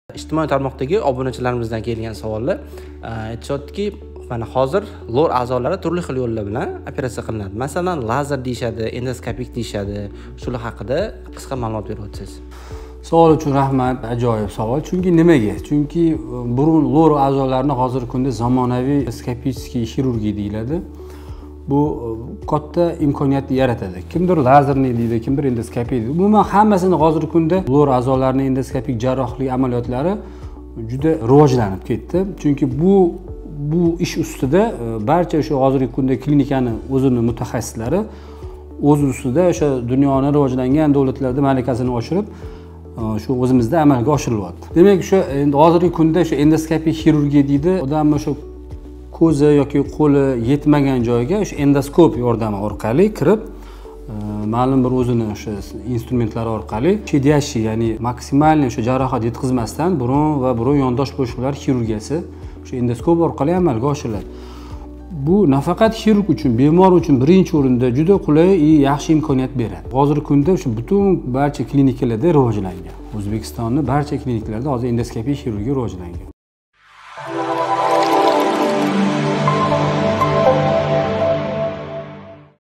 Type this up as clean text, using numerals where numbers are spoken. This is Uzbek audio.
İjtimoiy tarmoqdagi obunachilarimizdan kelgan savollar aytishyaptiki, mana hozir lor a'zolari turli xil yo'llar bilan operatsiya qilinadi. Masalan, lazer deyshadi, endoskopik deyshadi. Shular haqida qisqa ma'lumot berib o'tsangiz. Savol uchun rahmat. Ajoyib savol. Chunki nimaga? Chunki burun lor a'zolarini hozirgi kunda zamonaviy endoskopический xirurgiya deyiladi. Bu katta imkoniyatni yaratadi. Kimdir lazerni deydi, kimdir endoskopiya deydi. Umuman hammasini hozirgi kunda lor a'zolarining endoskopik jarrohlik amaliyotlari juda rivojlanib ketdi. Chunki bu ish ustida barcha o'sha hozirgi kunda klinikani o'zini mutaxassislari o'z ustida o'sha dunyoning rivojlangan davlatlarda malakasini oshirib shu o'zimizda amalga oshirilyapti. Demak, o'sha hozirgi kunda o'sha endoskopik xirurgiya deydi. Odamni o'sha ko'zi yoki qo'li yetmagan joyga o'sha endoskop yordami orqali kirib, ma'lum bir o'zini o'sha instrumentlar orqali chediashi, ya'ni maksimal o'sha jarohat yetkazmasdan burun va burun yondosh bo'shliqlar xirurgiyasi o'sha endoskop orqali amalga oshiriladi. Bu nafaqat xirurg uchun, bemor uchun birinchi o'rinda juda qulay, yaxshi imkoniyat beradi. Hozirgi kunda o'sha butun barcha klinikalarda rivojlangan. O'zbekistonning barcha klinikalarida hozir endoskopik xirurgiya rivojlangan.